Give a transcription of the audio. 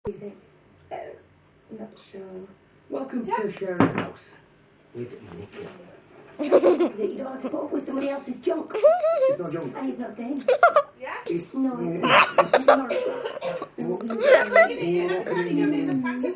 Not sure. Welcome to sharing a house with Nicky. That you don't have to put up with somebody else's junk. It's not junk. And he's not saying. It's, No, it's not. it's not. No, he's not.